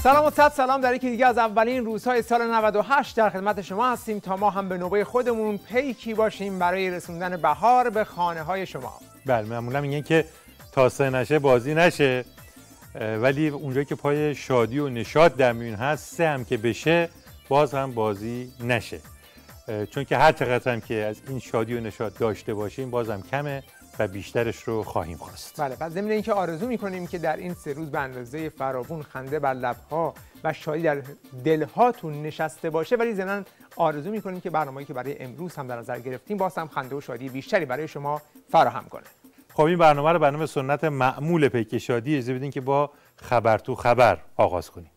سلام و صد سلام در یکی دیگه از اولین روزهای سال 98 در خدمت شما هستیم تا ما هم به نوبه خودمون پیکی باشیم برای رسوندن بهار به خانه های شما. بله، معمولا میگن که تا سه نشه بازی نشه، ولی اونجایی که پای شادی و نشاط در میون هست سه هم که بشه باز هم بازی نشه، چون که هر چقدر هم که از این شادی و نشاط داشته باشیم باز هم کمه و بیشترش رو خواهیم خواست. بله، پس ضمن اینکه آرزو میکنیم که در این 3 روز به اندازه فراوون خنده بر لبها و شادی در دلهاتون نشسته باشه، ولی ضمن آرزو میکنیم که برنامه‌ای که برای امروز هم در نظر گرفتیم باز هم خنده و شادی بیشتری برای شما فراهم کنه. خب این برنامه رو برنامه سنت معمول پیک شادی اجازه بدین که با خبر تو خبر آغاز کنیم.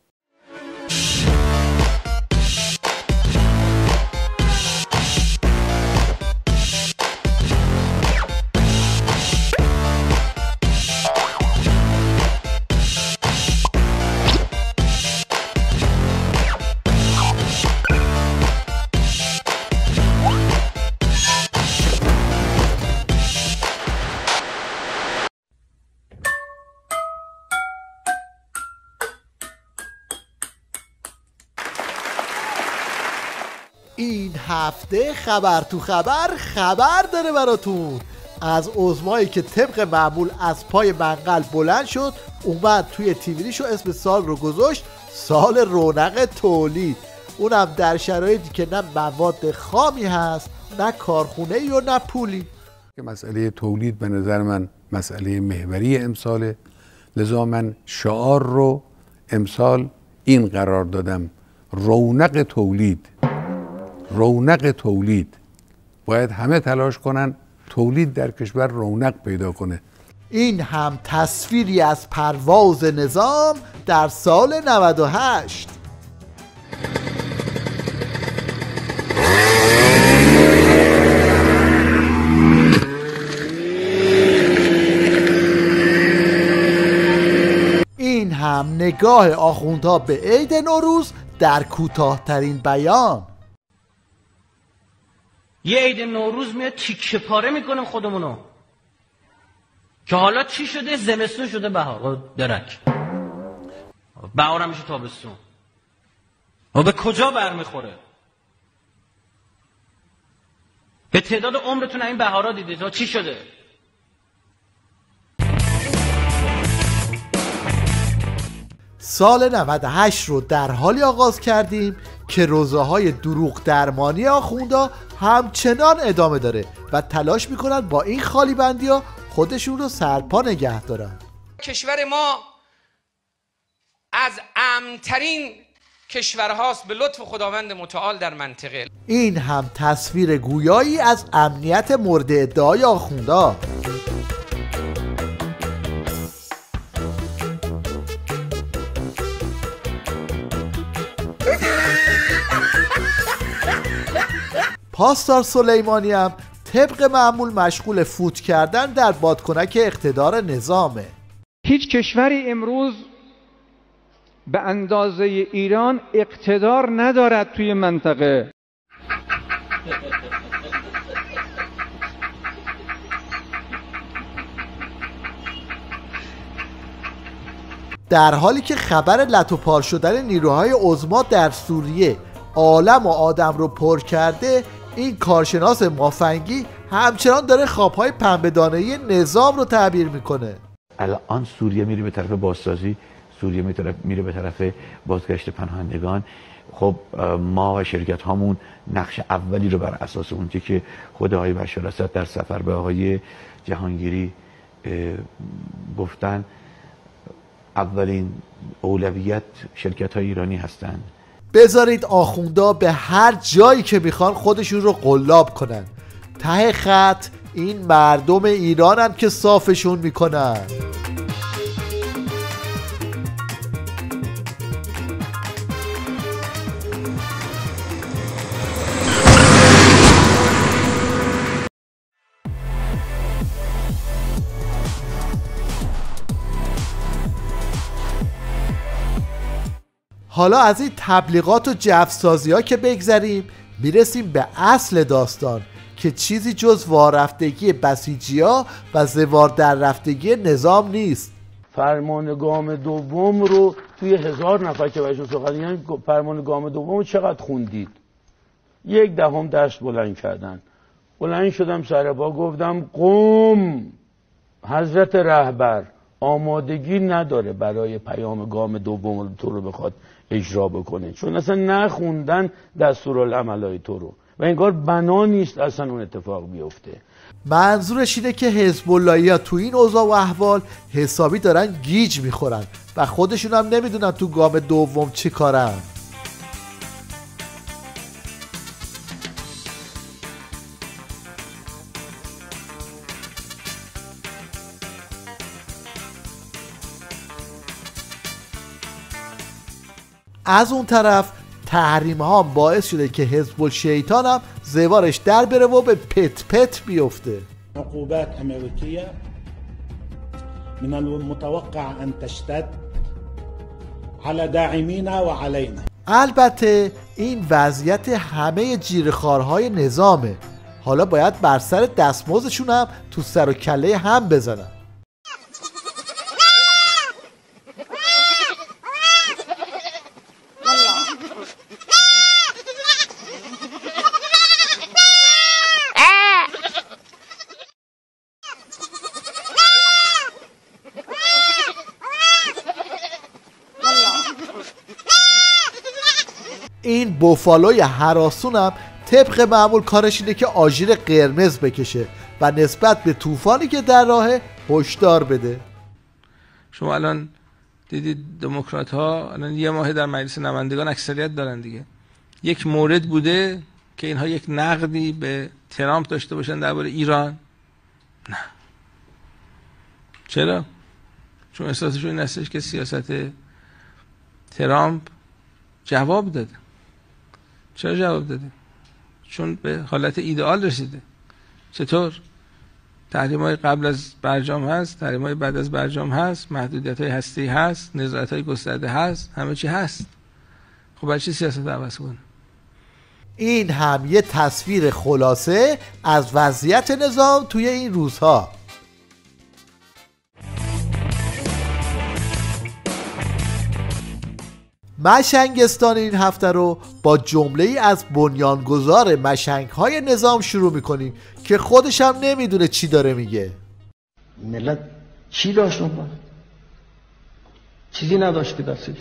این هفته خبر تو خبر داره براتون از عظمایی که طبق معمول از پای منقل بلند شد، اومد توی تیویریش و اسم سال رو گذاشت سال رونق تولید، اونم در شرایطی که نه مواد خامی هست، نه کارخونه‌ای و نه پولی. مسئله تولید به نظر من مسئله محوری امساله، لذا من شعار رو امسال این قرار دادم: رونق تولید. رونق تولید، باید همه تلاش کنن تولید در کشور رونق پیدا کنه. این هم تصویری از پرواز نظام در سال 98. این هم نگاه آخوندها به عید نوروز در کوتاه‌ترین بیان. یه عید نوروز میاد تیکه پاره میکنیم خودمونو که حالا چی شده؟ زمستون شده بهار، درک بهار میشه تابستون و به کجا برمیخوره؟ به تعداد عمرتون این بهارا دیدید چی شده؟ سال 98 رو در حالی آغاز کردیم که روزه‌های دروغ درمانی آخوندا همچنان ادامه داره و تلاش میکنن با این خالی بندی‌ها خودشون رو سرپا نگه دارن. کشور ما از امن‌ترین کشورهاست به لطف خداوند متعال در منطقه. این هم تصویر گویایی از امنیت مورد ادعای آخوندا. پاسدار سلیمانی هم طبق معمول مشغول فوت کردن در بادکنک اقتدار نظامه. هیچ کشوری امروز به اندازه ایران اقتدار ندارد توی منطقه. در حالی که خبر لتو پار شدن نیروهای عظما در سوریه عالم و آدم رو پر کرده، این کارشناس مافنگی همچنان داره خوابهای پنبه‌دانه‌ای نظام رو تعبیر میکنه. الان سوریه میره به طرف بازسازی، سوریه میره به طرف بازگشت پناهندگان. خب ما و شرکت هامون نقش اولی رو بر اساس اون که خود آقای بشار اسد در سفر به آقای جهانگیری گفتن، اولین اولویت شرکت های ایرانی هستند. بذارید آخوندا به هر جایی که میخوان خودشون رو قلاب کنن، ته خط این مردم ایرانن که صافشون میکنن. حالا از این تبلیغات و جفسازی ها که بگذریم، میرسیم به اصل داستان که چیزی جز وارفتگی بسیجی ها و زوار در رفتگی نظام نیست. فرمان گام دوم رو توی 1000 نفر که بهشون صحبت، یعنی فرمان گام دوم رو چقدر خوندید؟ 1/10 دست بلند کردن. بلند شدم سر پا گفتم قم، حضرت رهبر آمادگی نداره برای پیام گام دوم تو رو بخواد اجرا بکنه، چون اصلا نخوندن دستورالعملای تو رو و انگار بنا نیست اصلا اون اتفاق بیفته. منظورش اینه که حزب اللهی‌ها تو این اوضاع و احوال حسابی دارن گیج میخورن و خودشون هم نمیدونن تو گام دوم چی کارن. از اون طرف تحریم ها باعث شده که حزب الشیطان هم زوارش در بره و به پت پت بیفته. عقوبات امریکیه من المتوقع ان تشتد على داعمينا وعلينا. البته این وضعیت همه جیره‌خوارهای نظامه، حالا باید بر سر دستمزدشون هم تو سر و کله هم بزنن. این بوفالوی هراسون هم طبق معمول کارش اینه که آژیر قرمز بکشه و نسبت به طوفانی که در راهه هشدار بده. شما الان دیدید دموکرات ها الان 1 ماه در مجلس نمایندگان اکثریت دارن دیگه. یک مورد بوده که اینها یک نقدی به ترامپ داشته باشن درباره ایران؟ نه. چرا؟ چون احساسشون این هستش که سیاست ترامپ جواب داده. چرا جواب داده؟ چون به حالت ایدئال رسیده. چطور؟ تحریم‌های قبل از برجام هست، تحریم‌های بعد از برجام هست، محدودیت‌های هستی هست، نظارت‌های گسترده هست، همه چی هست. خب برای چی سیاست عوض کنه؟ این هم یه تصویر خلاصه از وضعیت نظام توی این روزها. مشنگستان این هفته رو با جمله‌ای از بنیانگذار مشنگ‌های نظام شروع می‌کنیم که خودش هم نمیدونه چی داره میگه. ملت چی داشت اون وقت؟ چیزی نداشت که دستش.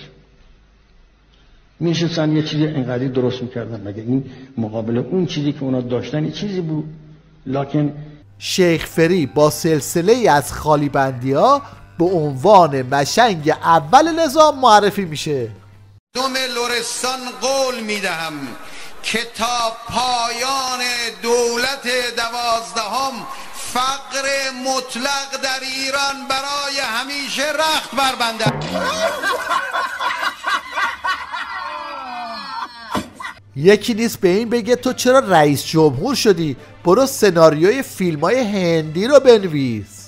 میشستن یه چیزی انقدری درست میکردن، مگه این مقابل اون چیزی که اونا داشتن یه چیزی بود. لکن شیخ فری با سلسله‌ای از خالی بندی‌ها به عنوان مشنگ اول نظام معرفی میشه. دوم لرستان قول میدهم که تا پایان دولت 12ام فقر مطلق در ایران برای همیشه رخت بربنده. یکی نیست به این بگه تو چرا رئیس جمهور شدی؟ برو سناریوی فیلم‌های هندی رو بنویس.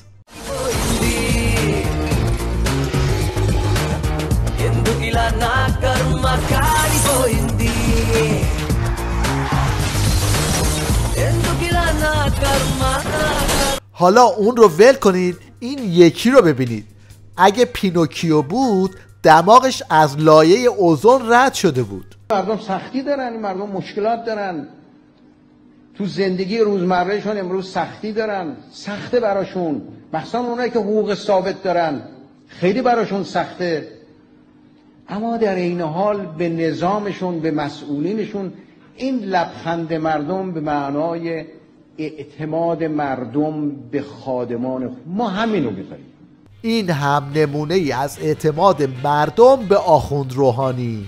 حالا اون رو ول کنید، این یکی رو ببینید. اگه پینوکیو بود دماغش از لایه اوزون رد شده بود. مردم سختی دارن، مردم مشکلات دارن تو زندگی روزمرهشون، امروز سختی دارن، سخته براشون، مخصوصا اونایی که حقوق ثابت دارن خیلی براشون سخته. اما در این حال به نظامشون، به مسئولینشون این لبخند مردم به معنای اعتماد مردم به خادمان ما همینو می‌خوایم. این هم نمونه ای از اعتماد مردم به آخوند روحانی.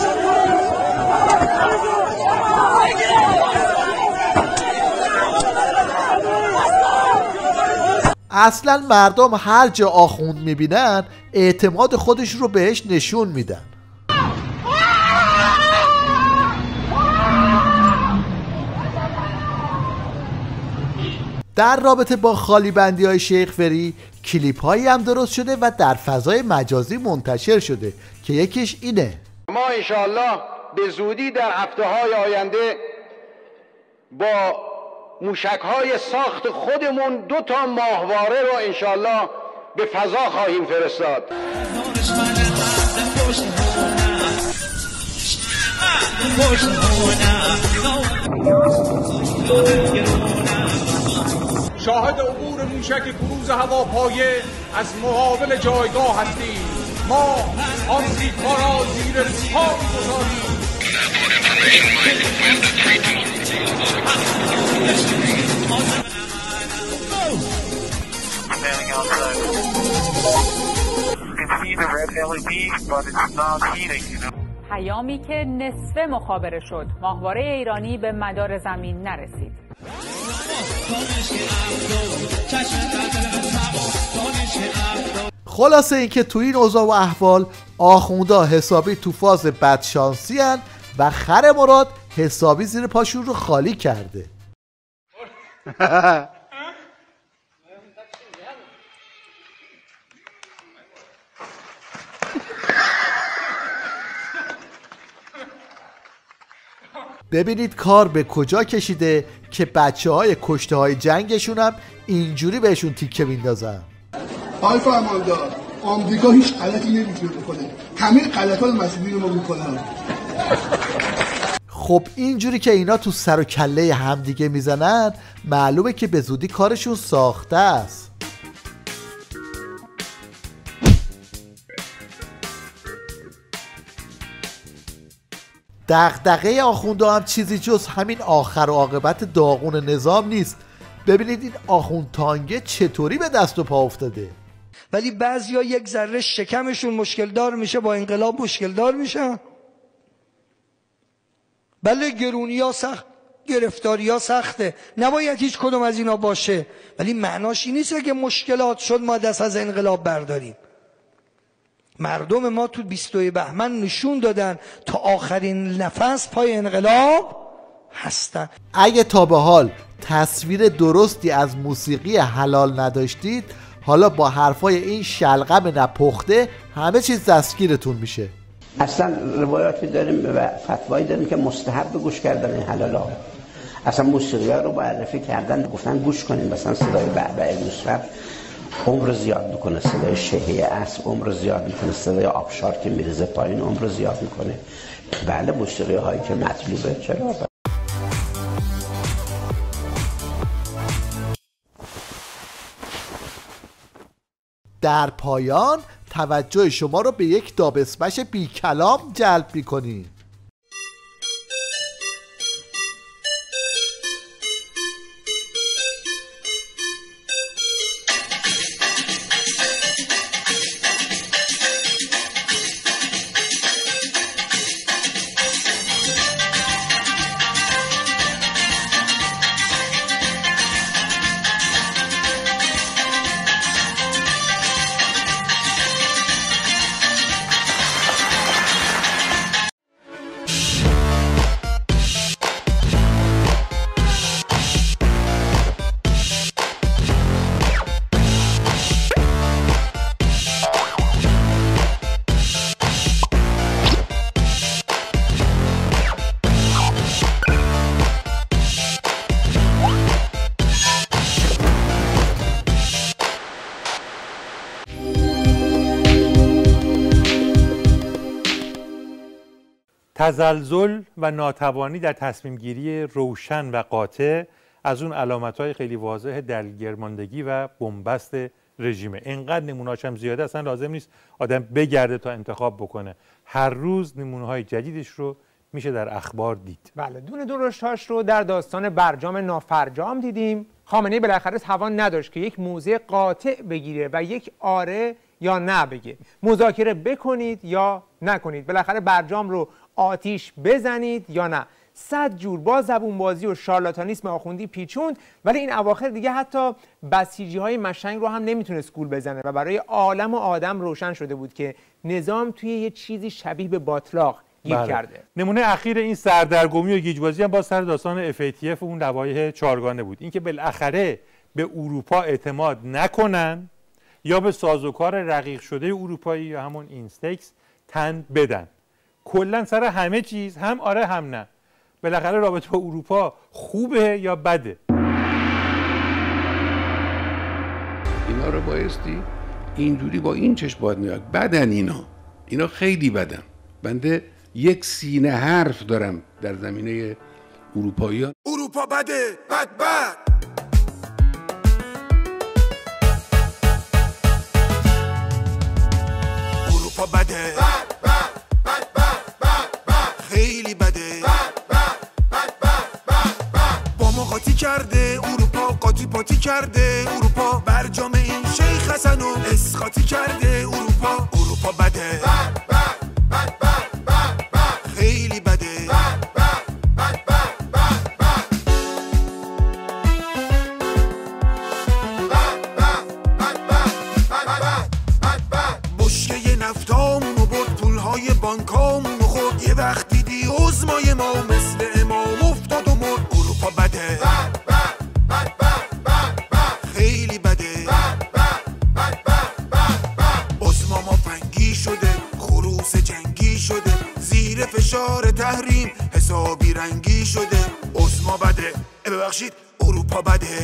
اصلا مردم هر جا آخوند میبینن اعتماد خودش رو بهش نشون میدن. در رابطه با خالی بندی های شیخ فری کلیپ هایی هم درست شده و در فضای مجازی منتشر شده که یکیش اینه. ما انشاءالله به زودی در هفته های آینده با موشک های ساخت خودمون 2 ماهواره رو انشاءالله به فضا خواهیم فرستاد. شاهد عبور موشک کروز هواپایه از مقابل جایگاه هستیم. ما آمریکا را زیر پا می‌گذاریم. پیامی که نصف مخابره شد. ماهواره ایرانی به مدار زمین نرسید. خلاصه اینکه تو این اوضاع و احوال آخوندا حسابی تو فاز بدشانسی هن و خر مراد حسابی زیر پاشون رو خالی کرده. ببینید کار به کجا کشیده که بچه های کشته های جنگشون هم اینجوری بهشون تیکه میندازن. آقای فرماندار، آمریکا هیچ غلطی نمیتونه بکنه، همه غلط‌ها رو مسئولین ما میکنن. خب اینجوری که اینا تو سر و کله همدیگه میزنن معلومه که به زودی کارشون ساخته است. دغدغه آخوندا هم چیزی جز همین آخر و عاقبت داغون نظام نیست. ببینید این آخوند تانگه چطوری به دست و پا افتاده. ولی بعضیا یک ذره شکمشون مشکل دار میشه، با انقلاب مشکل دار میشن. بله گرونیا سخت، گرفتاریا سخته، نباید هیچ کدوم از اینا باشه، ولی معناش این نیست که مشکلات شد ما دست از انقلاب برداریم. مردم ما تو 22 بهمن نشون دادن تا آخرین نفس پای انقلاب هستن. اگه تا به حال تصویر درستی از موسیقی حلال نداشتید، حالا با حرفای این شلغم نپخته همه چیز دستگیرتون میشه. اصلا روایاتی داریم و فتوایی داریم که مستحب گوش کردن این حلالا. اصلا موسیقی ها رو معرفی کردن، گفتن گوش کنین، مثلا صدای بعبع یوسف عمر زیاد میکنه، صدای شهیه اسب عمر زیاد میکنه، صدای آبشار که میرزه پایین عمر زیاد میکنه. بله موسیقی هایی که مطلوبه چرا؟ در پایان توجه شما رو به یک دابسمش بی کلام جلب می‌کنیم. تزلزل و ناتوانی در تصمیم گیری روشن و قاطع از اون علامت‌های خیلی واضح دلگرماندگی و بنبست رژیمه. اینقدر نمونه‌هاش هم زیاده، اصلا لازم نیست آدم بگرده تا انتخاب بکنه. هر روز نمونه‌های جدیدش رو میشه در اخبار دید. بله، دونه درشتاش رو در داستان برجام نافرجام دیدیم. خامنه‌ای بالاخره توان نداشت که یک موضع قاطع بگیره و یک آره یا نه بگه. مذاکره بکنید یا نکنید، بالاخره برجام رو آتیش بزنید یا نه. 100 جور با زبونبازی و شارلاتانیسم آخوندی پیچوند، ولی این اواخر دیگه حتی بسیجی‌های مشنگ رو هم نمیتونست گول بزنه و برای عالم و آدم روشن شده بود که نظام توی یه چیزی شبیه به باطلاق گیر کرده. نمونه اخیر این سردرگمی و گیجبازی هم با سر داستان FATF و اون لوایح چارگانه بود. اینکه بالاخره به اروپا اعتماد نکنن یا به سازوکار رقیق شده اروپایی یا همون اینستکس تن بدن. کلا سر همه چیز هم آره هم نه. بالاخره رابطه با اروپا خوبه یا بده؟ اینا رو بایستی اینجوری با این چشم باید نگاه. بدن اینا خیلی بدن. بنده یک سینه حرف دارم در زمینه اروپاییان. اروپا بده، بد اروپا بده، خیلی بده، با ما قاطی کرده اروپا، قاطی پاتی کرده اروپا، برجام این شیخ حسنو اسقاطی کرده اروپا بده، خیلی بده، بشکه نفتامونو برد، پولهای بانکامونو خورد، یه وقت دیدی عظمای ما مثل امام افتاد و مرد. اروپا بده، خیلی بده، عظما ما فنگی شده، خروس جنگی شده، زیر فشار تحریم حسابی رنگی شده. عظما بده، ببخشید اروپا بده،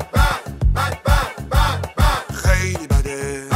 خیلی بده.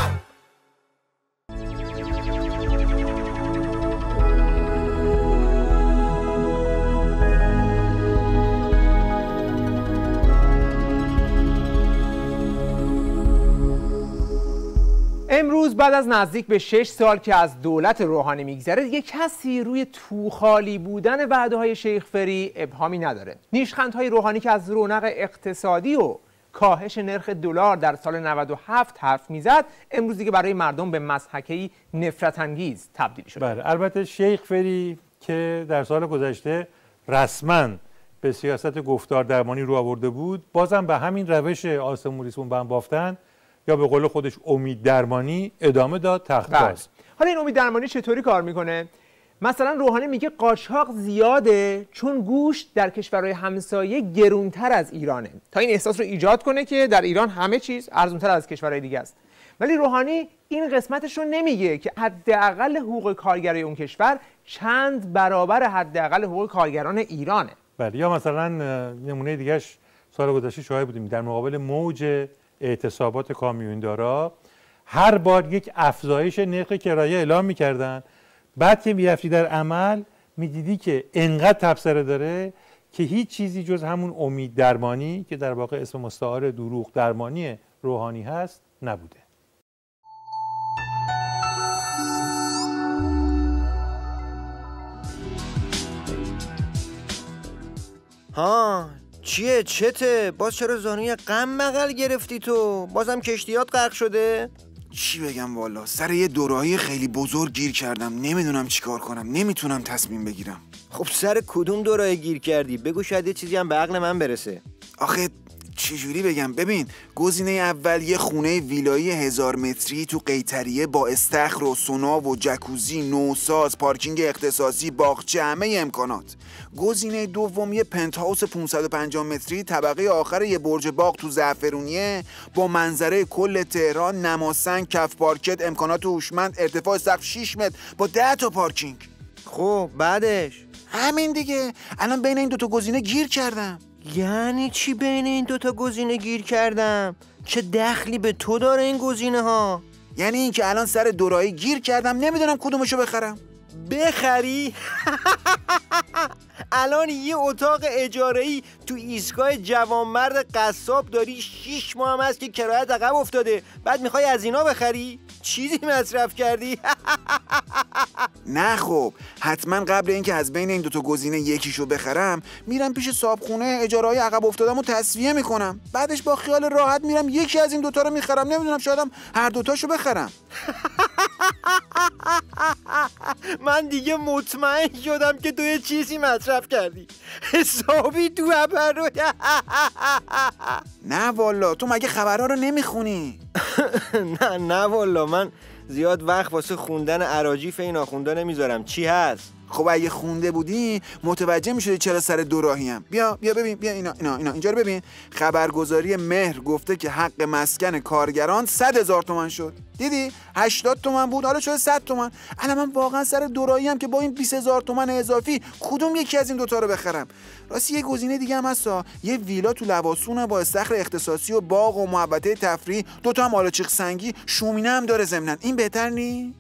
امروز بعد از نزدیک به 6 سال که از دولت روحانی میگذره، یک کسی روی توخالی بودن وعده‌های شیخ فری ابهامی نداره. نیشخندهای روحانی که از رونق اقتصادی و کاهش نرخ دلار در سال 97 حرف میزد، امروز دیگه برای مردم به مضحکه‌ای نفرت انگیز تبدیل شده. بله، البته شیخ فری که در سال گذشته رسما به سیاست گفتار درمانی رو آورده بود، بازم به همین روش آسمون ریسمون به هم بافتن یا به قول خودش امید درمانی ادامه داد تخت‌باز. حالا این امید درمانی چطوری کار میکنه؟ مثلا روحانی میگه قاچاق زیاده چون گوشت در کشورهای همسایه گرونتر از ایرانه، تا این احساس رو ایجاد کنه که در ایران همه چیز ارزونتر از کشورهای دیگه است. ولی روحانی این قسمتش رو نمیگه که حداقل حقوق کارگرای اون کشور چند برابر حداقل حقوق کارگران ایرانه. بله، یا مثلا نمونه دیگهش سال گذشته شاهد بودیم در مقابل موج اعتصابات کامیوندارا هر بار یک افزایش نرخ کرایه اعلام می‌کردن، بعد که می‌رفتی در عمل می‌دیدی که انقدر تبصره داره که هیچ چیزی جز همون امید درمانی که در واقع اسم مستعار دروغ درمانی روحانی هست نبوده. ها چیه چته؟ باز چرا زانوی غم بغل گرفتی تو؟ بازم کشتیات غرق شده؟ چی بگم والا، سر یه دوراهی خیلی بزرگ گیر کردم، نمیدونم چیکار کنم، نمیتونم تصمیم بگیرم. خب سر کدوم دوراه گیر کردی؟ بگو شاید یه چیزی هم به عقل من برسه. آخه چجوری بگم؟ ببین، گزینه اول یه خونه ویلایی 1000 متری تو قیطریه با استخر و سونا و جکوزی، نوساز، پارکینگ اختصاصی، باغچه، همه امکانات. گزینه دوم یه پنتهاوس 550 متری طبقه آخر یه برج باغ تو زعفرونیه با منظره کل تهران، نماسنگ، کف پارکت، امکانات هوشمند، ارتفاع سقف 6 متر با 10 تا پارکینگ. خب بعدش؟ همین دیگه. الان بین این دوتا گزینه گیر کردم. یعنی چی بین این دوتا گزینه گیر کردم؟ چه دخلی به تو داره این گزینه ها؟ یعنی این که الان سر دوراهی گیر کردم، نمیدونم کدومشو بخرم. بخری؟ الان یه اتاق اجاره‌ای تو ایستگاه جوانمرد قصاب داری، 6 ماه هم هست که کرایت عقب افتاده، بعد میخوای از اینا بخری؟ چیزی مصرف کردی؟ نه خب، حتما قبل اینکه از بین این دوتا گزینه یکیشو بخرم میرم پیش صاحبخونه اجاره‌های عقب افتادمو تسویه میکنم، بعدش با خیال راحت میرم یکی از این دوتا رو میخرم. نمیدونم شایدم هر دوتاشو بخرم. من دیگه مطمئن شدم که تو یه چیزی مصرف کردی، حسابی تو رو. نه والا، تو مگه خبرها رو نمیخونی؟ نه والا، من زیاد وقت واسه خوندن اراجیف این آخوندا نمیذارم. چی هست؟ خب اگه خونده بودی متوجه میشدی چرا سر دوراهیم. بیا ببین، بیا اینا اینجا رو ببین. خبرگزاری مهر گفته که حق مسکن کارگران 100,000 تومان شد. دیدی 80 تومن بود حالا شده 100 تومن. الان من واقعا سر دوراهیم که با این 20,000 تومن اضافی کدوم یکی از این دوتا رو بخرم؟ راستی یه گزینه دیگه هم هستا، یه ویلا تو لواسون با استخر اختصاصی و باغ و محوطه تفریحی، دوتا هم آلاچیق سنگی، شومینه هم داره ضمناً. این بهتر نی؟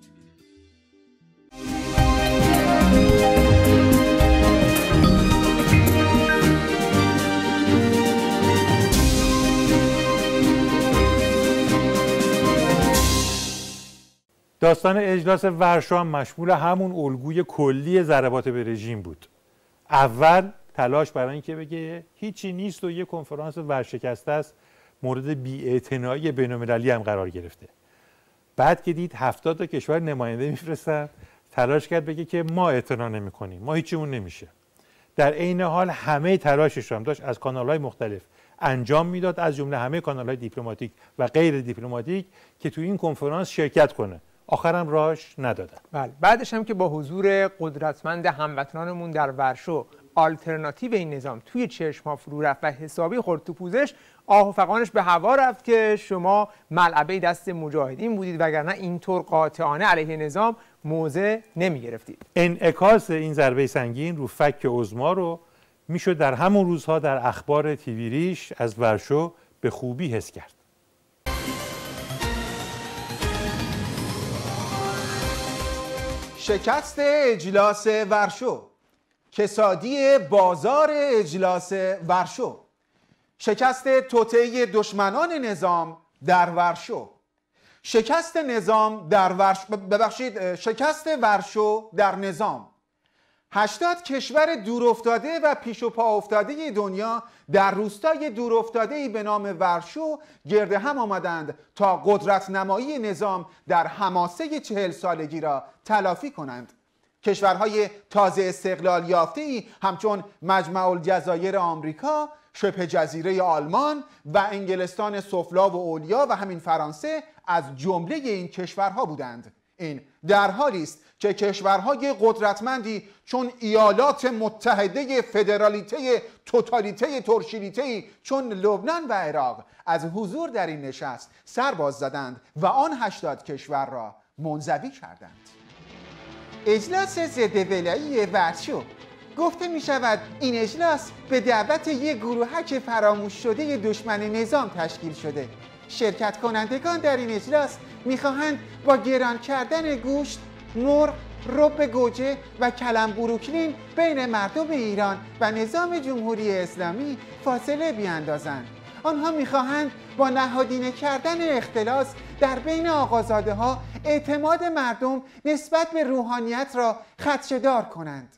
داستان اجلاس ورشو هم مشمول همون الگوی کلی ضربات به رژیم بود. اول تلاش برای اینکه بگه هیچی نیست و یه کنفرانس ورشکسته است، مورد بی‌اعتنایی بین‌المللی هم قرار گرفته. بعد که دید 70 تا کشور نماینده میفرستن، تلاش کرد بگه که ما اعتنا نمی‌کنیم، ما هیچیمون نمیشه. در عین حال همه تلاشش رو هم داشت از کانال‌های مختلف انجام میداد، از جمله همه کانال‌های دیپلماتیک و غیر دیپلماتیک که تو این کنفرانس شرکت کنه. آخرم راهش ندادن. بله، بعدش هم که با حضور قدرتمند هموطنانمون در ورشو آلترناتیو این نظام توی چشم‌ها فرو رفت و حسابی خورد تو پوزش، آه و فغانش به هوا رفت که شما ملعبه دست مجاهدین بودید وگرنه اینطور قاطعانه علیه نظام موضع نمی‌گرفتید. انعکاس این ضربه سنگین رو فک عظما رو میشد در همون روزها در اخبار تیوی ریش از ورشو به خوبی حس کرد. شکست اجلاس ورشو، کسادی بازار اجلاس ورشو، شکست توطئه دشمنان نظام در ورشو، شکست نظام در ورشو، شکست ورشو در نظام. 80 کشور دورافتاده و پیش و پا افتاده دنیا در روستای دورافتاده‌ای به نام ورشو گرد هم آمدند تا قدرت نمایی نظام در حماسه 40 سالگی را تلافی کنند. کشورهای تازه استقلال یافته‌ای همچون مجمع الجزایر آمریکا، شبه جزیره آلمان و انگلستان سفلا و علیا و همین فرانسه از جمله این کشورها بودند. این در حالی است که کشورهای قدرتمندی چون ایالات متحده فدرالیته توتالیته ترشیلیته چون لبنان و عراق از حضور در این نشست سر باز زدند و آن 80 کشور را منزوی کردند. اجلاس ضد ولایی ورشو. گفته می شود این اجلاس به دعوت یک گروهک فراموش شده دشمن نظام تشکیل شده. شرکت کنندگان در این اجلاس می‌خواهند با گران کردن گوشت، مرغ، رب گوجه و کلم بروکلین بین مردم ایران و نظام جمهوری اسلامی فاصله بیاندازند. آنها می‌خواهند با نهادینه کردن اختلاس در بین آقازاده‌ها اعتماد مردم نسبت به روحانیت را خدشه‌دار کنند.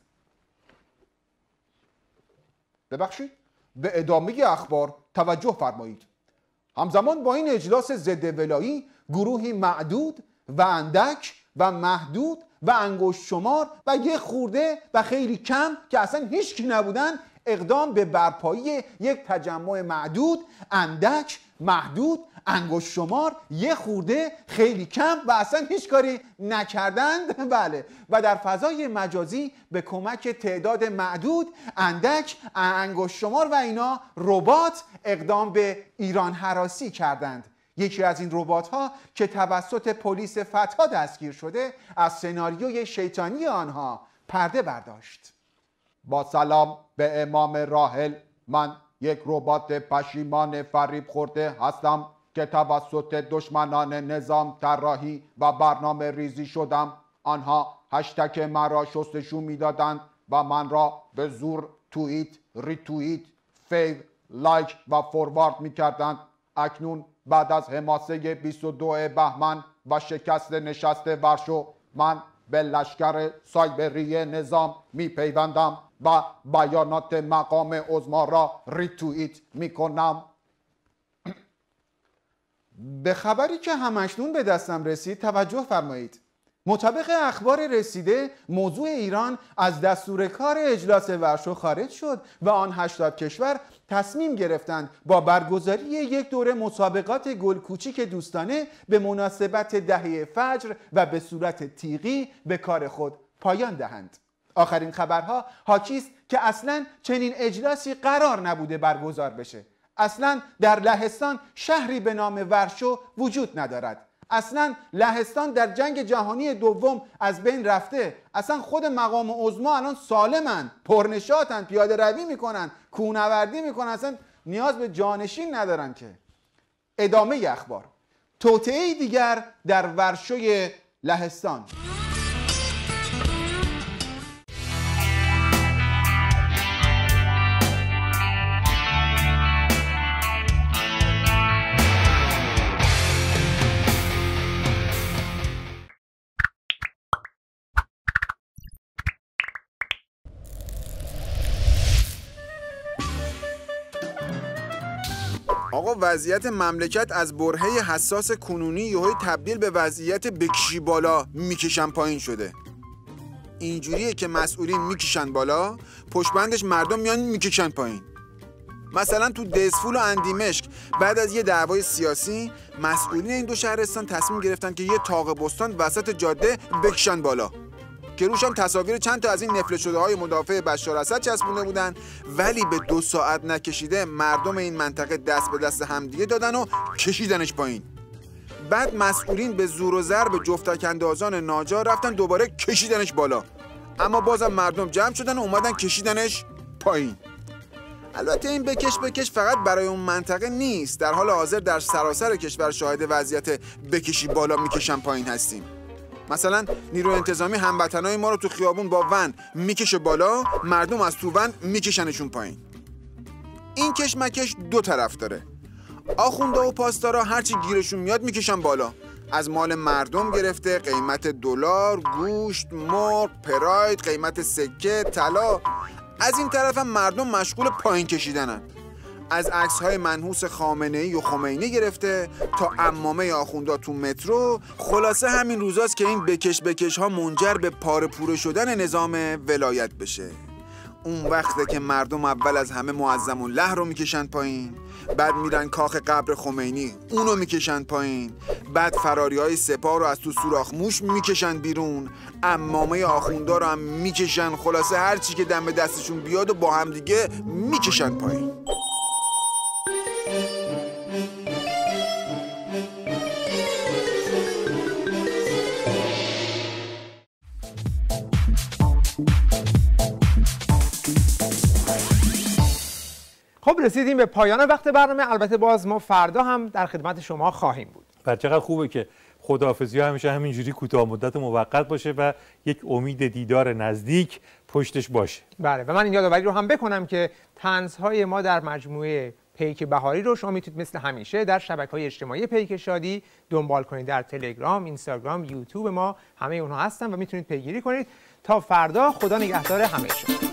ببخشید، به ادامه اخبار توجه فرمایید. همزمان با این اجلاس ضد ولایی گروهی معدود و اندک و محدود و انگشت شمار و یه خورده و خیلی کم که اصلا هیچکی نبودن اقدام به برپایی یک تجمع معدود، اندک، محدود، انگشت شمار، یه خورده، خیلی کم و اصلا هیچ کاری نکردند. بله، و در فضای مجازی به کمک تعداد معدود، اندک، انگشت شمار و اینا ربات اقدام به ایران هراسی کردند. یکی از این ربات‌ها که توسط پلیس فتح دستگیر شده از سناریوی شیطانی آنها پرده برداشت. با سلام به امام راحل، من یک ربات پشیمان فریب خورده هستم که توسط دشمنان نظام طراحی و برنامه ریزی شدم. آنها هشتگ مرا شستشو میدادند و من را به زور توییت، ریتوییت، فیو، لایک و فوروارد میکردند. اکنون بعد از حماسه 22 بهمن و شکست نشست ورشو من به لشکر سایبری نظام میپیوندم و بیانات مقام عظما را ریتوییت میکنم. به خبری که همکنون به دستم رسید توجه فرمایید. مطابق اخبار رسیده موضوع ایران از دستور کار اجلاس ورشو خارج شد و آن 80 کشور تصمیم گرفتند با برگزاری یک دوره مسابقات گل کوچیک دوستانه به مناسبت دهه فجر و به صورت تیغی به کار خود پایان دهند. آخرین خبرها حاکی است که اصلا چنین اجلاسی قرار نبوده برگزار بشه. اصلا در لهستان شهری به نام ورشو وجود ندارد. اصلا لهستان در جنگ جهانی دوم از بین رفته. اصلا خود مقام عظما الان سالمن، پرنشاطن، پیاده روی میکنن، کوهنوردی میکنن، اصلا نیاز به جانشین ندارن. که ادامه اخبار. توطئه دیگر در ورشوی لهستان. آقا وضعیت مملکت از برهه حساس کنونی یهوی تبدیل به وضعیت بکشی بالا میکشن پایین شده. اینجوریه که مسئولین میکشن بالا، پشتبندش مردم میان میکشن پایین. مثلا تو دزفول و اندیمشک بعد از یه دعوای سیاسی مسئولین این دو شهرستان تصمیم گرفتن که یه طاق بستان وسط جاده بکشن بالا که روش هم تصاویر چند تا از این نفله شده های مدافع بشار اسد چسبونده بودن، ولی به 2 ساعت نکشیده مردم این منطقه دست به دست همدیگه دادن و کشیدنش پایین. بعد مسئولین به زور و ضرب جفتک اندازان ناجار رفتن دوباره کشیدنش بالا، اما بازم مردم جمع شدن و اومدن کشیدنش پایین. البته این بکش فقط برای اون منطقه نیست. در حال حاضر در سراسر کشور شاهد وضعیت بکشی بالا میکشن پایین هستیم. مثلا نیروی انتظامی هموطنای ما رو تو خیابون با ون میکشه بالا، مردم از تو ون میکشنشون پایین. این کشمکش 2 طرف داره. آخوندا و پاسدارا هرچی گیرشون میاد میکشن بالا، از مال مردم گرفته قیمت دلار، گوشت، مرغ، پراید، قیمت سکه، طلا. از این طرف هم مردم مشغول پایین کشیدنن، از عکس‌های منحوس خامنه‌ای و خمینی گرفته تا عمامه آخوندا تو مترو. خلاصه همین روزاست که این بکش ها منجر به پاره پوره شدن نظام ولایت بشه. اون وقته که مردم اول از همه معظم الله رو میکشن پایین، بعد میرن کاخ قبر خمینی اونو میکشن پایین، بعد فراری‌های سپاه رو از تو سوراخ موش میکشن بیرون، عمامه آخوندا رو هم میکشن. خلاصه هر چی که دم دستشون بیاد و با هم دیگه میکشن پایین. خب رسیدیم به پایان وقت برنامه. البته باز ما فردا هم در خدمت شما خواهیم بود. چقدر خوبه که خداحافظی ها همیشه همینجوری کوتاه مدت و موقت باشه و یک امید دیدار نزدیک پشتش باشه. بله، و من این یادآوری رو هم بکنم که طنزهای ما در مجموعه پیک بهاری رو شما میتونید مثل همیشه در شبکه‌های اجتماعی پیک شادی دنبال کنید. در تلگرام، اینستاگرام، یوتیوب ما همه اونها هستن و میتونید پیگیری کنید. تا فردا، خدا نگهدار همه شما.